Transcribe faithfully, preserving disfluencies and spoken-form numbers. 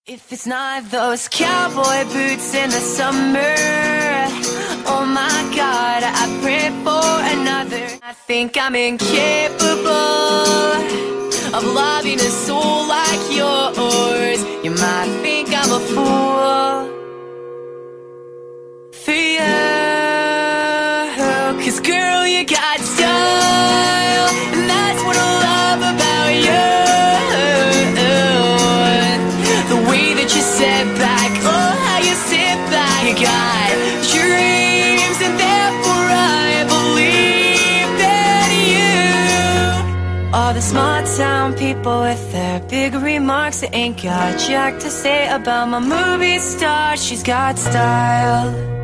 If it's not those cowboy boots in the summer, oh my God, I pray for another. I think I'm incapable of loving a soul like yours. You might think I'm a fool for you, 'cause girl, you got style, and that's what I love about you. The way that you sit back, oh how you sit back. You got dreams, and therefore I believe in you. All the small town people with their big remarks, they ain't got jack to say about my movie star. She's got style.